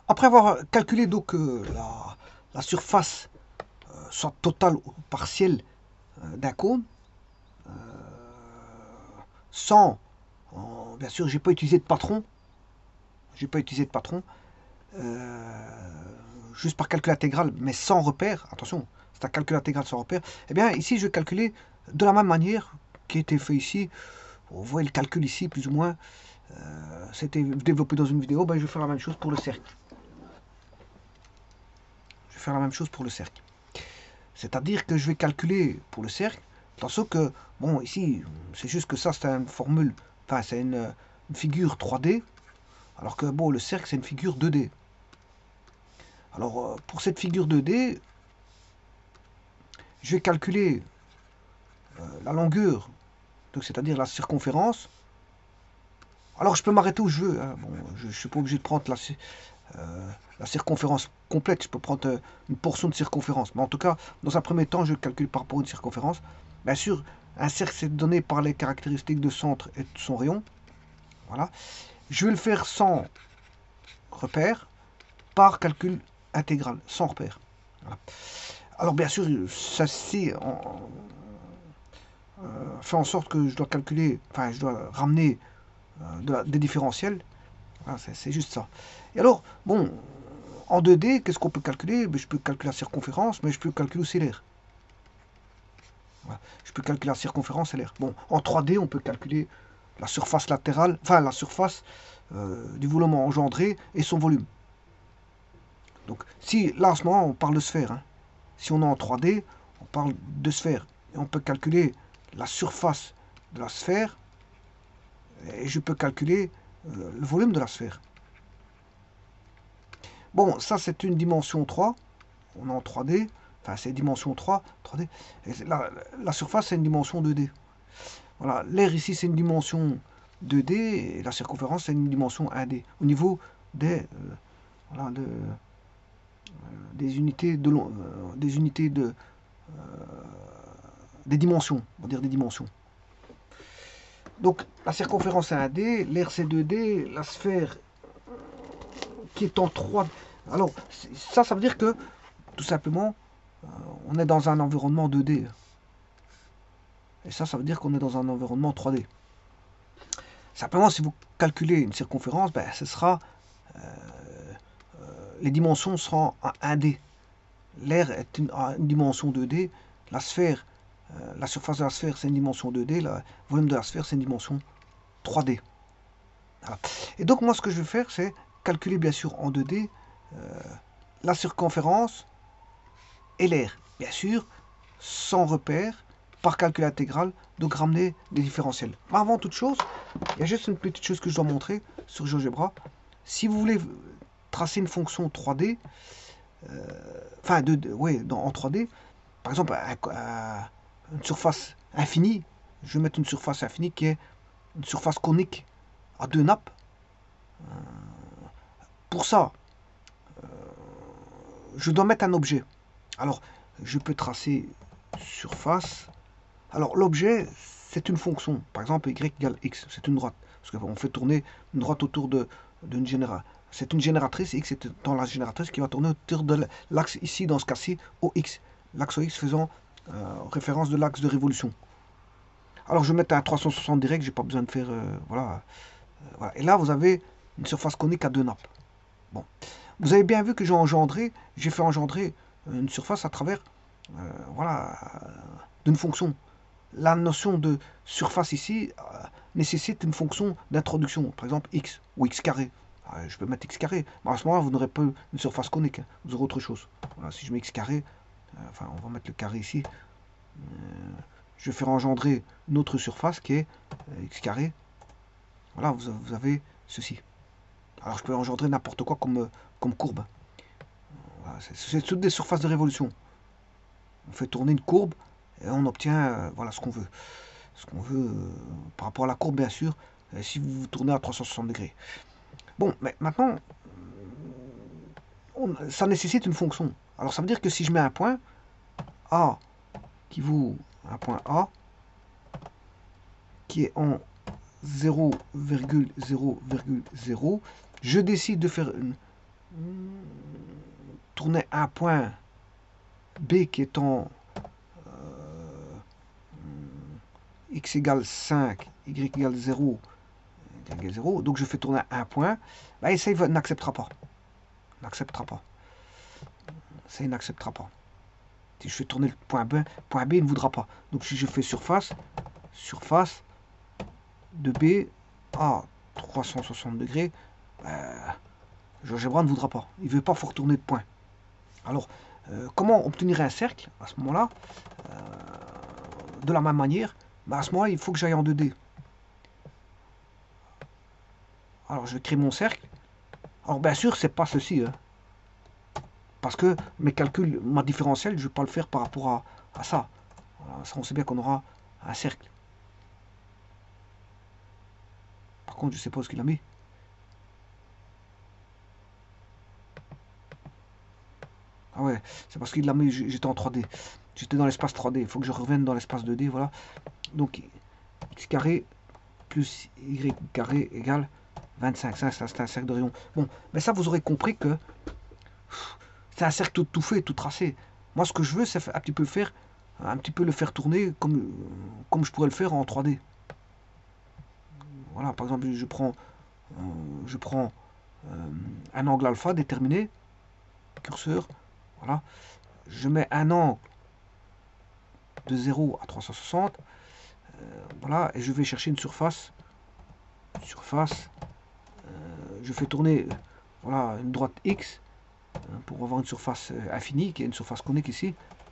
Après avoir calculé donc la surface, soit totale ou partielle, d'un cône, sans, bien sûr, j'ai pas utilisé de patron, j'ai pas utilisé de patron, euh, juste par calcul intégral, mais sans repère, attention, c'est un calcul intégral sans repère, eh bien ici je vais calculer de la même manière qui a été fait ici. Vous voyez le calcul ici, plus ou moins, c'était développé dans une vidéo, ben, je vais faire la même chose pour le cercle. Je vais faire la même chose pour le cercle. C'est-à-dire que je vais calculer pour le cercle, tandis que, bon, ici, c'est juste que ça, c'est une formule, enfin, c'est une figure 3D, alors que, bon, le cercle, c'est une figure 2D. Alors, pour cette figure 2D, je vais calculer la longueur, c'est-à-dire la circonférence. Alors, je peux m'arrêter où je veux, hein. Bon, je ne suis pas obligé de prendre la circonférence complète, je peux prendre une portion de circonférence. Mais en tout cas, dans un premier temps, je calcule par rapport à une circonférence. Bien sûr, un cercle, c'est donné par les caractéristiques de centre et de son rayon. Voilà. Je vais le faire sans repère, par calcul intégral, sans repère. Voilà. Alors bien sûr, ça c'est fait en sorte que je dois calculer, enfin je dois ramener des différentiels. Voilà, c'est juste ça. Et alors, bon, en 2D, qu'est-ce qu'on peut calculer? Ben, je peux calculer la circonférence, mais je peux calculer aussi l'air. Voilà. Je peux calculer la circonférence et l'air. Bon, en 3D, on peut calculer la surface latérale, enfin la surface du volume engendré et son volume. Donc, si là en ce moment on parle de sphère, hein. Si on est en 3D, on parle de sphère. Et on peut calculer la surface de la sphère et je peux calculer le volume de la sphère. Bon, ça c'est une dimension 3. On est en 3D. Enfin, c'est dimension 3. 3D. Et la surface c'est une dimension 2D. Voilà, l'air ici c'est une dimension 2D et la circonférence c'est une dimension 1D. Au niveau voilà, des unités de des dimensions, on va dire des dimensions. Donc la circonférence est 1D, l'air c'est 2D, la sphère qui est en 3D. Alors ça veut dire que tout simplement on est dans un environnement 2D. Et ça veut dire qu'on est dans un environnement 3D. Simplement si vous calculez une circonférence, ben, ce sera les dimensions seront en 1D. L'air est une dimension 2D, la sphère, la surface de la sphère c'est une dimension 2D, le volume de la sphère c'est une dimension 3D. Voilà. Et donc moi ce que je vais faire c'est calculer bien sûr en 2D la circonférence et l'air. Bien sûr, sans repère, par calcul intégral, donc ramener des différentiels. Mais avant toute chose, il y a juste une petite chose que je dois montrer sur GeoGebra. Si vous voulez tracer une fonction 3D, enfin ouais, en 3D, par exemple une surface infinie, je vais mettre une surface infinie qui est une surface conique à deux nappes. Pour ça, je dois mettre un objet. Alors, je peux tracer surface. Alors, l'objet, c'est une fonction. Par exemple, y égale x, c'est une droite. Parce qu'on fait tourner une droite autour d'une génératrice. C'est une génératrice, x est dans la génératrice qui va tourner autour de l'axe ici, dans ce cas-ci, OX. L'axe OX faisant référence de l'axe de révolution. Alors, je vais mettre un 360 direct, j'ai pas besoin de faire... voilà. Voilà. Et là, vous avez une surface conique à deux nappes. Bon. Vous avez bien vu que j'ai fait engendrer une surface à travers, voilà, d'une fonction. La notion de surface ici nécessite une fonction d'introduction, par exemple x ou x carré. Je peux mettre x carré, mais à ce moment-là, vous n'aurez pas une surface conique, hein. Vous aurez autre chose. Voilà, si je mets x carré, enfin, on va mettre le carré ici, je vais faire engendrer une autre surface qui est x carré. Voilà, vous avez ceci. Alors je peux engendrer n'importe quoi comme courbe. Voilà, c'est toutes des surfaces de révolution. On fait tourner une courbe et on obtient voilà, ce qu'on veut. Ce qu'on veut par rapport à la courbe, bien sûr, si vous tournez à 360 degrés. Bon, mais maintenant, ça nécessite une fonction. Alors ça veut dire que si je mets un point A qui vaut un point A qui est en 0,0,0, je décide de faire tourner un point B qui est en x égale 5, y égale 0, y égale 0, donc je fais tourner un point, bah, et ça il n'acceptera pas. N'acceptera pas. Ça il n'acceptera pas. Si je fais tourner le point B il ne voudra pas. Donc si je fais surface de B à 360 degrés, GeoGebra ne voudra pas. Il ne veut pas faire tourner de point. Alors, comment obtenir un cercle à ce moment-là? De la même manière, à ce moment-là, il faut que j'aille en 2D. Alors, je crée mon cercle. Alors, bien sûr, c'est pas ceci. Hein, parce que mes calculs, ma différentielle, je ne vais pas le faire par rapport à ça. Voilà, ça, on sait bien qu'on aura un cercle. Par contre, je ne sais pas où ce qu'il a mis. Ah ouais, c'est parce qu'il l'a mis, j'étais en 3D. J'étais dans l'espace 3D. Il faut que je revienne dans l'espace 2D, voilà. Donc, x carré plus y carré égale 25. Ça, c'est un cercle de rayon. Bon, mais ça, vous aurez compris que c'est un cercle tout fait, tout tracé. Moi, ce que je veux, c'est un petit peu le faire tourner comme je pourrais le faire en 3D. Voilà, par exemple, je prends un angle alpha déterminé, curseur, voilà. Je mets un angle de 0 à 360, voilà, et je vais chercher une surface, je fais tourner, voilà, une droite X, pour avoir une surface infinie, qui est une surface conique ici,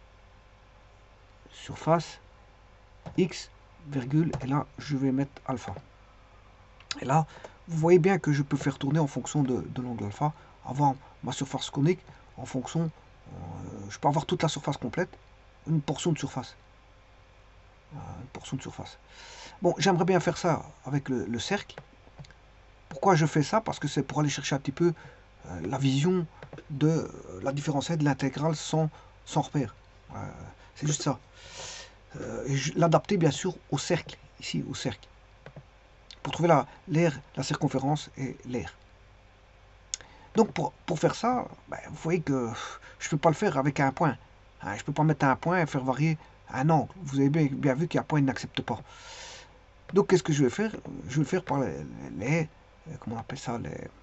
surface X, virgule, et là, je vais mettre alpha. Et là, vous voyez bien que je peux faire tourner en fonction de l'angle alpha, avoir ma surface conique en fonction, je peux avoir toute la surface complète, une portion de surface. Une portion de surface. Bon, j'aimerais bien faire ça avec le cercle. Pourquoi je fais ça? Parce que c'est pour aller chercher un petit peu la vision de la différentielle de l'intégrale sans repère. C'est juste ça. Et l'adapter bien sûr au cercle, ici au cercle. Pour trouver l'aire, la circonférence et l'aire. Donc pour faire ça, ben, vous voyez que je ne peux pas le faire avec un point. Hein, je ne peux pas mettre un point et faire varier un angle. Vous avez bien vu qu'un point n'accepte pas. Donc qu'est-ce que je vais faire? Je vais le faire par comment on appelle ça,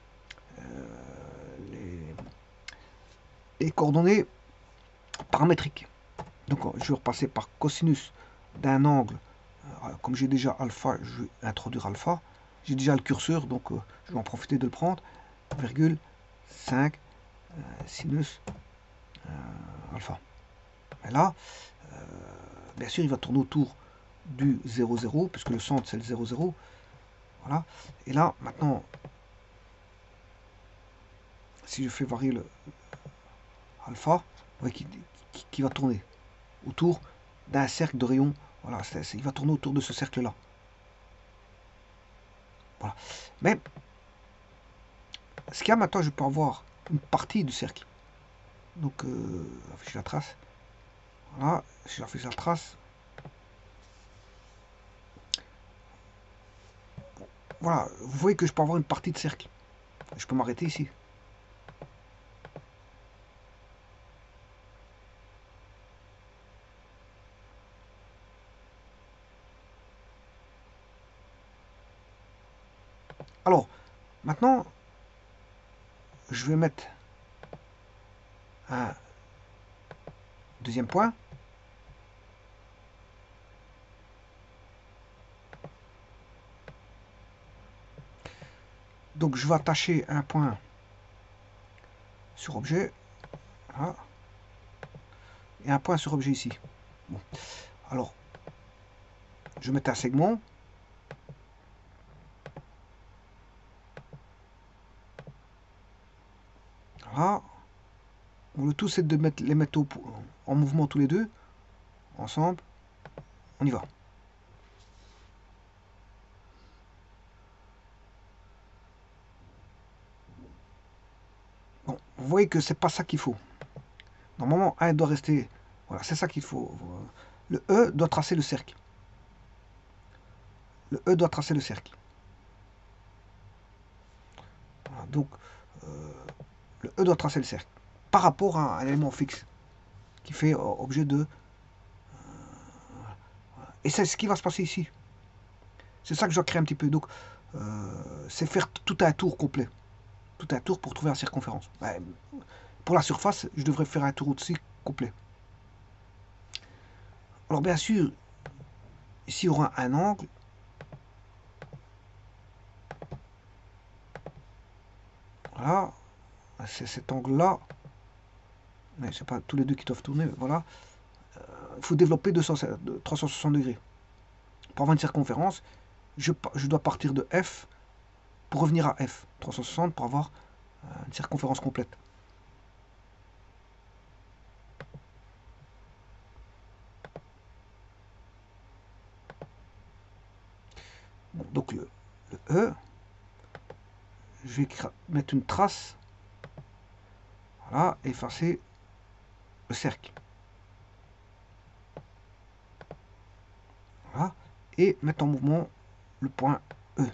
les coordonnées paramétriques. Donc je vais repasser par cosinus d'un angle. Comme j'ai déjà alpha, je vais introduire alpha. J'ai déjà le curseur, donc je vais en profiter de le prendre. Virgule 5 sinus alpha. Et là, bien sûr, il va tourner autour du 0, 0, puisque le centre c'est le 0, 0. Voilà. Et là, maintenant, si je fais varier le alpha, vous voyez qui va tourner autour d'un cercle de rayon. Voilà, il va tourner autour de ce cercle-là. Voilà. Mais, ce qu'il y a maintenant, je peux avoir une partie du cercle. Donc, afficher la trace. Voilà, si j'affiche la trace. Voilà, vous voyez que je peux avoir une partie de cercle. Je peux m'arrêter ici. Alors, maintenant, je vais mettre un deuxième point. Donc, je vais attacher un point sur objet. Voilà. Et un point sur objet ici. Bon. Alors, je vais mettre un segment. Voilà. Bon, le tout, c'est de les mettre en mouvement tous les deux. Ensemble. On y va. Bon, vous voyez que c'est pas ça qu'il faut. Normalement, 1 doit rester. Voilà, c'est ça qu'il faut. Le E doit tracer le cercle. Le E doit tracer le cercle. Voilà, donc, Le E doit tracer le cercle par rapport à un élément fixe qui fait objet de... Et c'est ce qui va se passer ici. C'est ça que je dois créer un petit peu. Donc, c'est faire tout un tour complet. Tout un tour pour trouver la circonférence. Ben, pour la surface, je devrais faire un tour aussi complet. Alors, bien sûr, ici, il y aura un angle. Voilà. C'est cet angle-là. Mais c'est pas tous les deux qui doivent tourner. Voilà. Il faut développer 360 degrés. Pour avoir une circonférence, je dois partir de F pour revenir à F. 360 pour avoir une circonférence complète. Bon, donc le E, je vais mettre une trace. Voilà, effacer le cercle. Voilà, et mettre en mouvement le point E.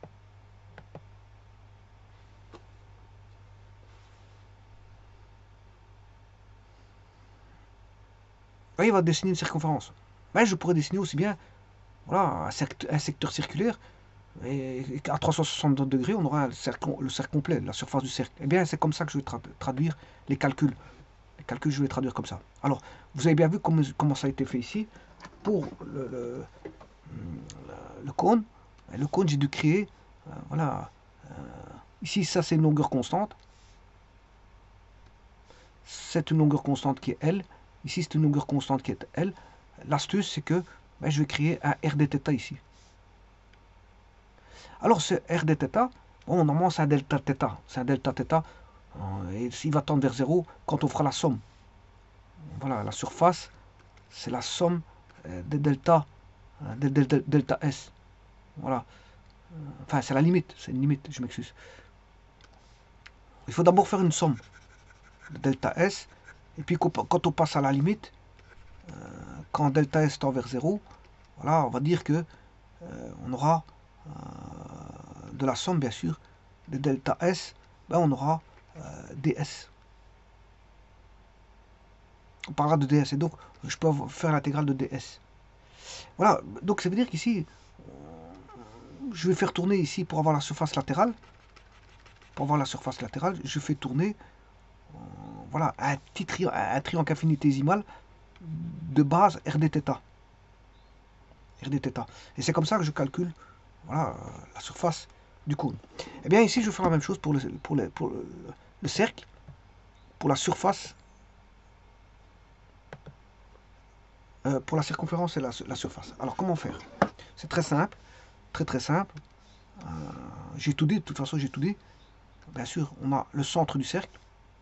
Là, il va dessiner une circonférence. Ben, je pourrais dessiner aussi bien voilà, un secteur circulaire. Et à 360 degrés, on aura le cercle complet, la surface du cercle. Eh bien, c'est comme ça que je vais traduire les calculs. Les calculs, je vais les traduire comme ça. Alors, vous avez bien vu comment ça a été fait ici. Pour le cône, j'ai dû créer, voilà, ici, ça c'est une longueur constante. C'est une longueur constante qui est L. Ici, c'est une longueur constante qui est L. L'astuce, c'est que ben, je vais créer un R dθ ici. Alors, ce R dθ, bon, normalement, c'est un delta θ. C'est un delta θ. Et il va tendre vers 0 quand on fera la somme. Voilà, la surface, c'est la somme des delta, delta S. Voilà. Enfin, c'est la limite. C'est une limite, je m'excuse. Il faut d'abord faire une somme de delta S. Et puis, quand on passe à la limite, quand delta S tend vers 0, voilà, on va dire que on aura de la somme, bien sûr, de delta S, ben on aura ds. On parlera de ds, et donc je peux faire l'intégrale de ds. Voilà, donc ça veut dire qu'ici, je vais faire tourner ici pour avoir la surface latérale. Pour avoir la surface latérale, je fais tourner voilà, un triangle infinitésimal de base R dθ. R dθ. Et c'est comme ça que je calcule voilà, la surface du cône. Et bien ici, je vais faire la même chose pour le cercle, pour la surface, pour la circonférence et la surface. Alors comment faire? C'est très simple, très simple. J'ai tout dit, de toute façon j'ai tout dit. Bien sûr, on a le centre du cercle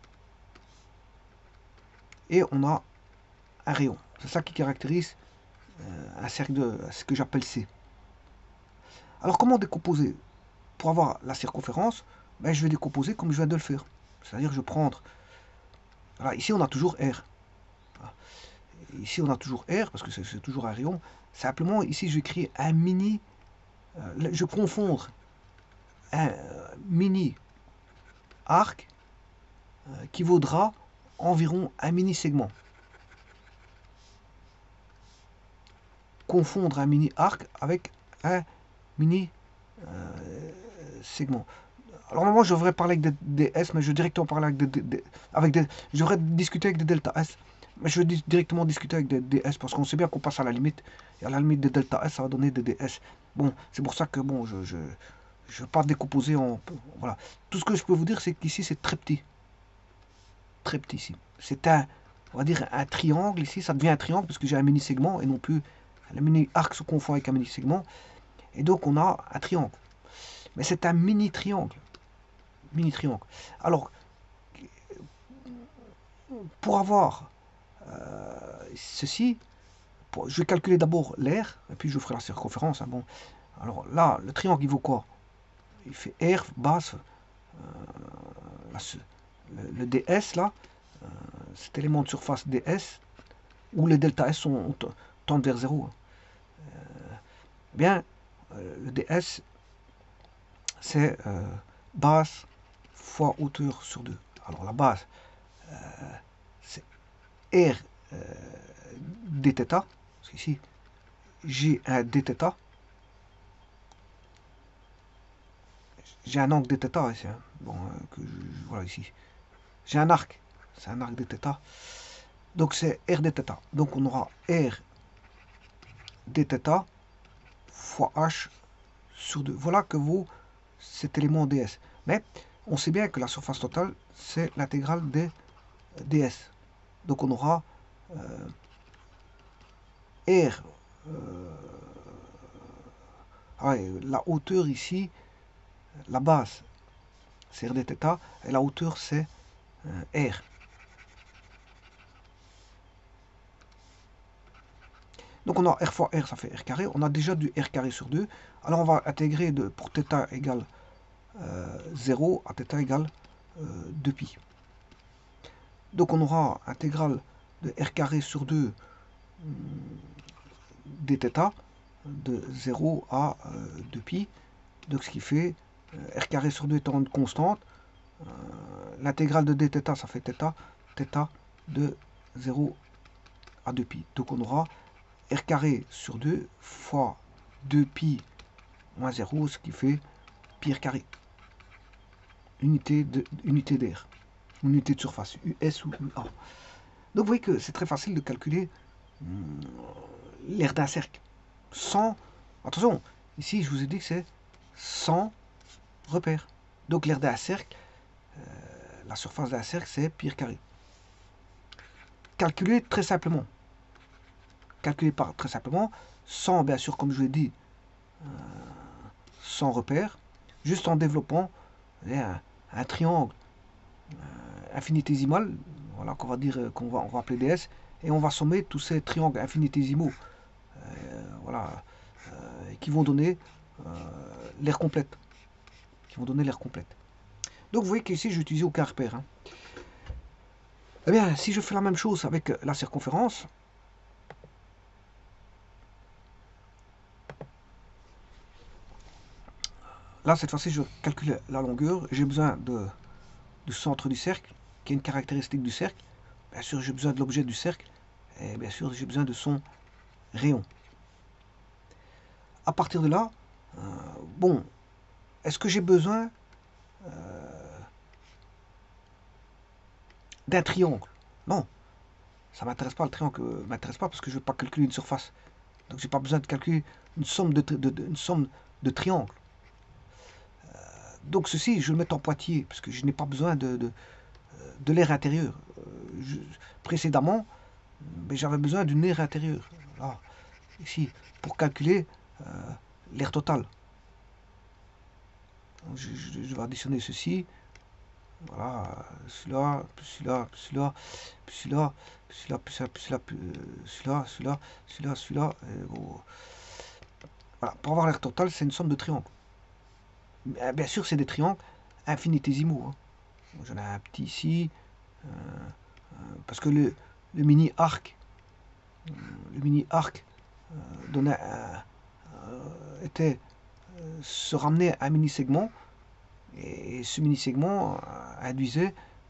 et on a un rayon. C'est ça qui caractérise un cercle de ce que j'appelle C. Alors comment décomposer? Pour avoir la circonférence, ben, je vais décomposer comme je viens de le faire. C'est-à-dire je vais prendre... Voilà, ici on a toujours R. Ici on a toujours R parce que c'est toujours un rayon. Simplement ici je vais créer un mini... je vais confondre un mini arc qui vaudra environ un mini segment. Confondre un mini arc avec un mini segment. Alors normalement je devrais parler avec des S, mais je vais directement parler avec des je devrais discuter avec des delta S, mais je vais directement discuter avec des S parce qu'on sait bien qu'on passe à la limite, et à la limite des delta S ça va donner des DS. Bon, c'est pour ça que bon, je ne vais pas décomposer en... Voilà. Tout ce que je peux vous dire, c'est qu'ici c'est très petit. Très petit ici. C'est un, on va dire un triangle ici, ça devient un triangle parce que j'ai un mini segment et non plus le mini arc se confond avec un mini segment. Et donc on a un triangle. Mais c'est un mini triangle. Mini triangle. Alors, pour avoir ceci, je vais calculer d'abord l'air, et puis je ferai la circonférence. Hein, bon. Alors là, le triangle, il vaut quoi? Il fait R, base, le ds, là, cet élément de surface ds, où les delta S tendent vers 0. Eh bien, le ds, c'est base fois hauteur sur 2. Alors la base, c'est R dθ, parce qu'ici, j'ai un dθ, j'ai un angle dθ ici, hein. Bon, voilà ici, j'ai un arc, c'est un arc dθ, donc c'est R dθ, donc on aura R dθ fois H sur 2. Voilà que vaut cet élément ds. Mais on sait bien que la surface totale, c'est l'intégrale des ds. Donc on aura R, la hauteur ici, la base, c'est R dθ, et la hauteur, c'est R. Donc on a R fois R, ça fait R carré. On a déjà du R carré sur 2. Alors on va intégrer pour θ égale 0 à θ égale 2π. Donc on aura intégrale de R carré sur 2 dθ de 0 à 2π. Donc ce qui fait R carré sur 2 étant une constante, l'intégrale de dθ ça fait θ de 0 à 2π. Donc on aura R carré sur 2 fois 2π moins 0, ce qui fait pi R carré. Unité d'air, unité de surface, US ou UA. Donc vous voyez que c'est très facile de calculer l'aire d'un cercle. Sans, attention, ici je vous ai dit que c'est sans repère. Donc l'aire d'un cercle, la surface d'un cercle, c'est pi R carré. Calculer très simplement. Calculer très simplement, sans, bien sûr, comme je l'ai dit, sans repère, juste en développant un triangle infinitésimal, voilà, qu'on va dire, on va appeler ds, et on va sommer tous ces triangles infinitésimaux, voilà, qui vont donner l'aire complète. Donc vous voyez qu'ici, je n'utilise aucun repère. Hein. Eh bien, si je fais la même chose avec la circonférence, là, cette fois-ci, je calcule la longueur. J'ai besoin du centre du cercle, qui est une caractéristique du cercle. Bien sûr, j'ai besoin de l'objet du cercle. Et bien sûr, j'ai besoin de son rayon. À partir de là, bon, est-ce que j'ai besoin d'un triangle? Non, ça ne m'intéresse pas, le triangle ne m'intéresse pas parce que je ne vais pas calculer une surface. Donc, je n'ai pas besoin de calculer une somme de triangles. Donc, ceci, je vais le mettre en Poitiers parce que je n'ai pas besoin de l'air intérieur. Précédemment, j'avais besoin d'une aire intérieure. Là, ici, pour calculer l'air total. Je vais additionner ceci. Voilà, celui-là, puis celui-là, puis celui-là, puis celui-là, puis celui-là, puis celui-là, puis celui-là, celui-là, celui-là, celui-là. Voilà, pour avoir l'air total, c'est une somme de triangles. Bien sûr, c'est des triangles infinitésimaux. Hein. J'en ai un petit ici, parce que le mini-arc, donnait se ramenait à un mini-segment, et ce mini-segment induisait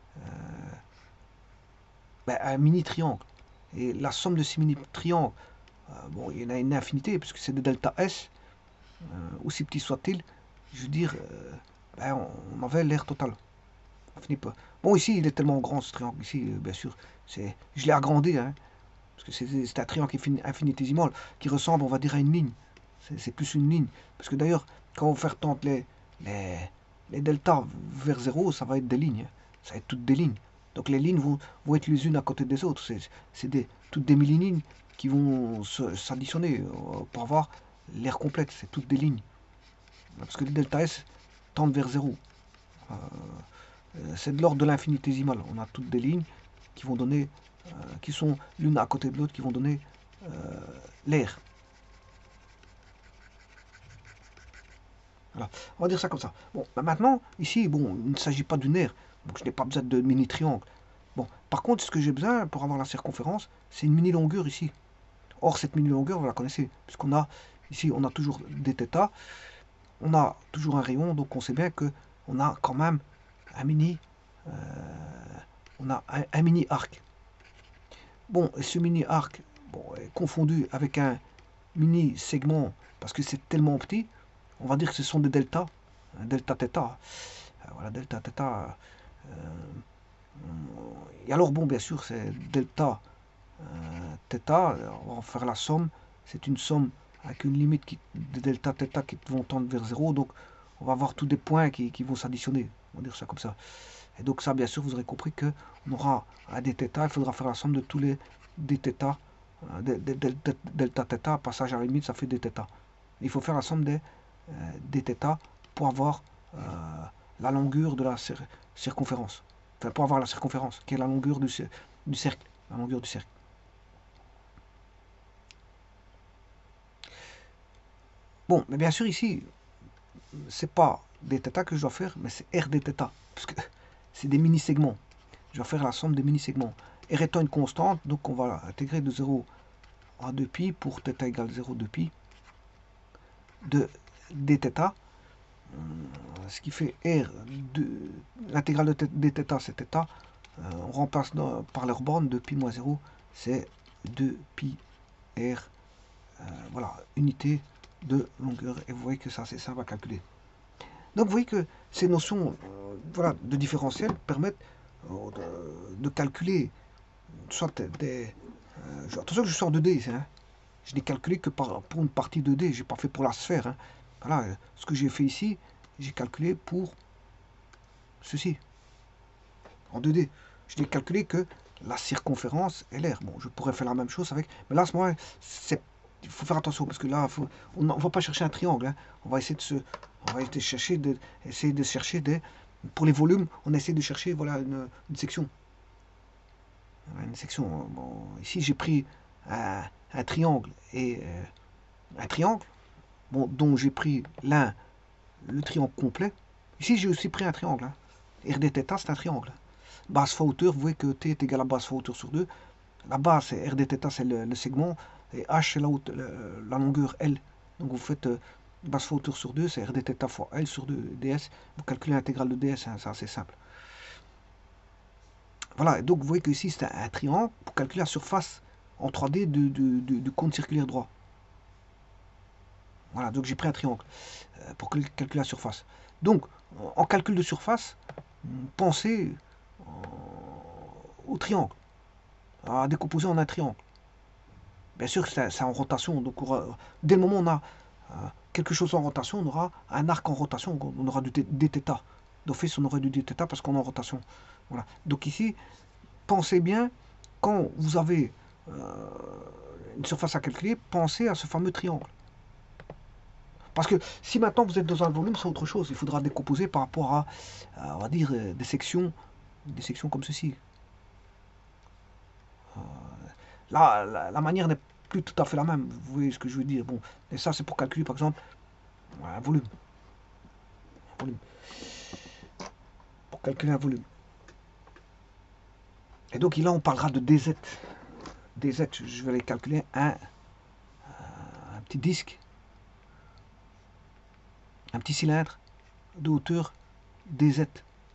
un mini-triangle. Et la somme de ces mini-triangles, bon, il y en a une infinité, puisque c'est de delta S, aussi petit soit-il, je veux dire, on avait l'air total. On finit pas. Bon, ici, il est tellement grand ce triangle, ici, bien sûr, je l'ai agrandi, hein, parce que c'est un triangle infinitésimal qui ressemble, on va dire, à une ligne. C'est plus une ligne. Parce que d'ailleurs, quand on va faire tendre les deltas vers 0, ça va être des lignes. Ça va être toutes des lignes. Donc les lignes vont être les unes à côté des autres. C'est toutes des mini-lignes qui vont s'additionner pour avoir l'aire complète. C'est toutes des lignes. Parce que les delta S tendent vers 0. C'est de l'ordre de l'infinitésimal. On a toutes des lignes qui vont donner, qui sont l'une à côté de l'autre, qui vont donner l'aire. Voilà. On va dire ça comme ça. Bon, maintenant, ici, bon, il ne s'agit pas d'une aire, donc je n'ai pas besoin de mini-triangle. Bon, par contre, ce que j'ai besoin pour avoir la circonférence, c'est une mini-longueur ici. Or, cette mini-longueur, vous la connaissez, puisqu'on a, ici, on a toujours des θ, on a toujours un rayon, donc on sait bien qu'on a quand même un mini, on a un mini arc. Bon, et ce mini arc, bon, est confondu avec un mini segment, parce que c'est tellement petit, on va dire que ce sont des deltas, delta theta. Voilà, delta theta. Et alors, bon, bien sûr, c'est delta theta, on va en faire la somme, c'est une somme avec une limite de delta theta qui vont tendre vers 0, donc on va avoir tous des points qui vont s'additionner, on va dire ça comme ça. Et donc ça, bien sûr, vous aurez compris qu'on aura un dθ, il faudra faire la somme de tous les dθ, delta θ, passage à la limite, ça fait dθ. Il faut faire la somme des dθ pour avoir la longueur de la circonférence. Enfin, pour avoir la circonférence, qui est la longueur du cercle. La longueur du cercle. Bon, mais bien sûr, ici, c'est pas dθ que je dois faire, mais c'est r dθ, parce que c'est des mini-segments. Je vais faire la somme des mini-segments. R étant une constante, donc on va intégrer de 0 à 2π pour θ égale 0, 2π de dθ, ce qui fait r, l'intégrale de dθ c'est θ, on remplace par leur borne, 2π moins 0, c'est 2π r, voilà, unité de longueur, et vous voyez que ça c'est simple à calculer. Donc vous voyez que ces notions voilà, de différentiel permettent de calculer soit des... attention que je sors de D ici, hein. Je n'ai calculé que pour une partie de D, je n'ai pas fait pour la sphère. Hein. Voilà, ce que j'ai fait ici, j'ai calculé pour ceci, en 2D. Je n'ai calculé que la circonférence et l'air. Bon, je pourrais faire la même chose avec... Mais là, à ce moment-là, il faut faire attention, parce que là, on ne va pas chercher un triangle. Hein. On va essayer de se... On va essayer de chercher des... Pour les volumes, on essaie de chercher voilà, une section. Une section. Bon, ici, j'ai pris un triangle et un triangle, bon, dont j'ai pris le triangle complet. Ici, j'ai aussi pris un triangle. Hein. R dθ, c'est un triangle. Base fois hauteur, vous voyez que t est égal à base fois hauteur sur 2. La base, c'est R dθ, c'est le segment, et h, c'est la longueur L. Donc vous faites base fois hauteur sur 2, c'est R dθ fois L sur 2 ds. Vous calculez l'intégrale de ds, hein, c'est assez simple. Voilà, donc vous voyez que ici, c'est un triangle pour calculer la surface en 3D du cône circulaire droit. Voilà, donc j'ai pris un triangle pour calculer la surface. Donc, en calcul de surface, pensez au triangle, à décomposer en un triangle. Bien sûr que c'est en rotation, donc dès le moment où on a quelque chose en rotation, on aura un arc en rotation, on aura du dθ. D'office, on aurait du dθ parce qu'on est en rotation. Voilà. Donc ici, pensez bien, quand vous avez une surface à calculer, pensez à ce fameux triangle. Parce que si maintenant vous êtes dans un volume, c'est autre chose. Il faudra décomposer par rapport à on va dire, des sections comme ceci. Là, la manière n'est plus tout à fait la même. Vous voyez ce que je veux dire. Bon, et ça, c'est pour calculer, par exemple, un volume. Pour calculer un volume. Et donc là, on parlera de dz. dz, je vais aller calculer un petit disque, un petit cylindre de hauteur dz.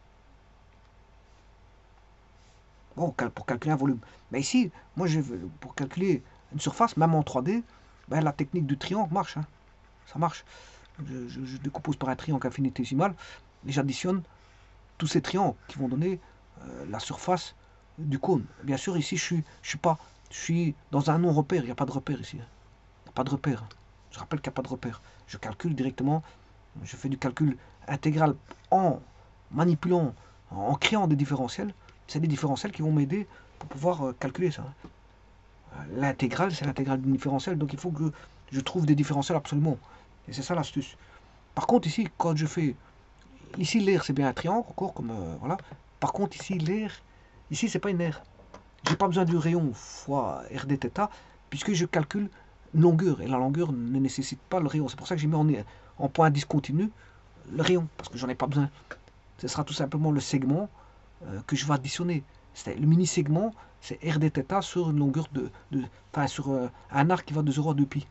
Bon, pour calculer un volume. Mais ici, moi, pour calculer une surface, même en 3D, ben, la technique du triangle marche. Hein. Ça marche. Je décompose par un triangle infinitésimal et j'additionne tous ces triangles qui vont donner la surface du cône. Bien sûr, ici, je suis dans un non-repère. Il n'y a pas de repère ici. Il n'y a pas de repère. Je rappelle qu'il n'y a pas de repère. Je calcule directement. Je fais du calcul intégral en manipulant, en créant des différentiels. C'est des différentiels qui vont m'aider pour pouvoir calculer ça. L'intégrale, c'est l'intégrale du différentiel. Donc, il faut que je trouve des différentiels absolument. Et c'est ça l'astuce. Par contre, ici, quand je fais... Ici, l'air, c'est bien un triangle, encore, comme... voilà. Par contre, ici, l'air... Ici, c'est pas une aire. J'ai pas besoin du rayon fois r dθ, puisque je calcule une longueur. Et la longueur ne nécessite pas le rayon. C'est pour ça que j'ai mis en point discontinu le rayon, parce que j'en ai pas besoin. Ce sera tout simplement le segment que je vais additionner. Le mini-segment, c'est r dθ sur une longueur enfin, sur un arc qui va de 0 à 2π.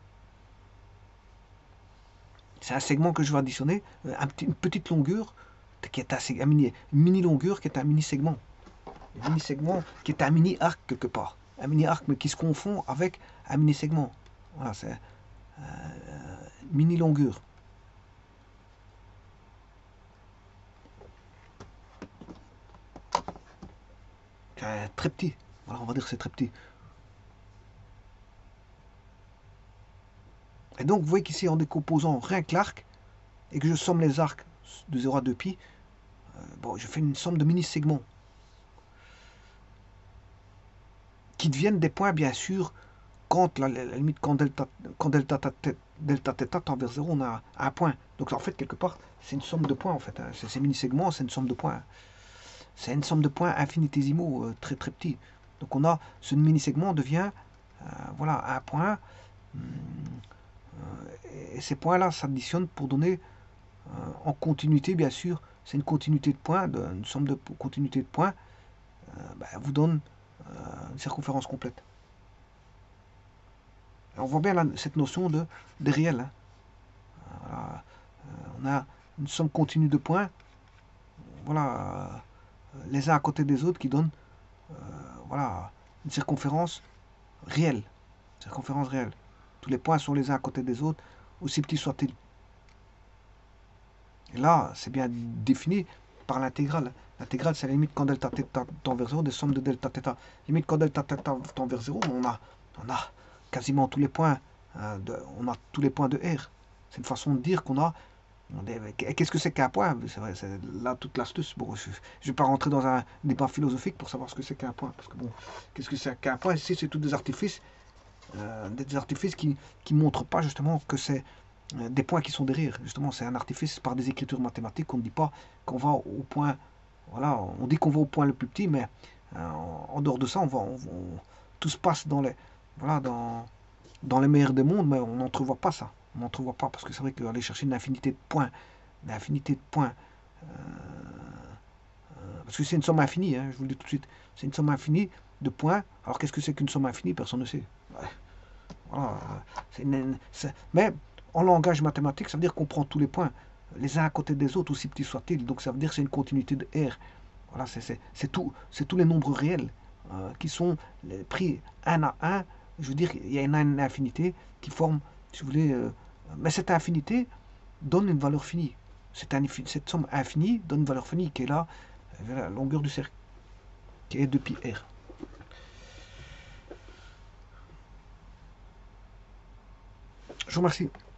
C'est un segment que je vais additionner, une petite longueur, qui est une mini longueur, qui est un mini segment. Un mini-segment qui est un mini-arc quelque part. Un mini-arc, mais qui se confond avec un mini-segment. Voilà, c'est mini-longueur. Très petit. Voilà, on va dire que c'est très petit. Et donc, vous voyez qu'ici, en décomposant rien que l'arc, et que je somme les arcs de 0 à 2pi, bon, je fais une somme de mini-segments qui deviennent des points, bien sûr, quand la limite, quand delta θ tend vers 0, on a un point. Donc, en fait, quelque part, c'est une somme de points, en fait. Hein. Ces mini-segments, c'est une somme de points. C'est une somme de points infinitésimaux, très très petits. Donc, on a ce mini-segment devient, voilà, un point. Et ces points-là s'additionnent pour donner en continuité, bien sûr, c'est une continuité de points, une somme de continuité de points, vous donne une circonférence complète. Et on voit bien là, cette notion de réel. Hein. Voilà. On a une somme continue de points, voilà, les uns à côté des autres qui donnent voilà, une circonférence réelle. Circonférence réelle. Tous les points sont les uns à côté des autres, aussi petits soient-ils. Et là, c'est bien défini par l'intégrale. L'intégrale, c'est la limite quand delta θ tend vers 0 des sommes de delta θ. Limite quand delta θ tend vers 0, on a quasiment tous les points, on a tous les points de R. C'est une façon de dire qu'on a. Qu'est-ce que c'est qu'un point? C'est vrai, c'est là toute l'astuce. Bon, je ne vais pas rentrer dans un débat philosophique pour savoir ce que c'est qu'un point. Parce que bon, qu'est-ce que c'est qu'un point? Ici, c'est tous des artifices qui ne montrent pas justement que c'est des points qui sont derrière. Justement, c'est un artifice par des écritures mathématiques. On ne dit pas qu'on va au point. Voilà, on dit qu'on va au point le plus petit, mais en dehors de ça, tout se passe dans les, voilà, dans les meilleurs des mondes, mais on n'entrevoit pas ça. On n'entrevoit pas parce que c'est vrai qu'aller chercher une infinité de points, parce que c'est une somme infinie. Hein, je vous le dis tout de suite, c'est une somme infinie de points. Alors qu'est-ce que c'est qu'une somme infinie? Personne ne sait. Ouais. Voilà, mais en langage mathématique, ça veut dire qu'on prend tous les points, les uns à côté des autres, aussi petits soient-ils. Donc ça veut dire que c'est une continuité de R. Voilà, c'est tous les nombres réels qui sont pris un à un. Je veux dire, il y a une infinité qui forme, si vous voulez, mais cette infinité donne une valeur finie. Cette somme infinie donne une valeur finie qui est là, la longueur du cercle, qui est 2pi R. Je vous remercie.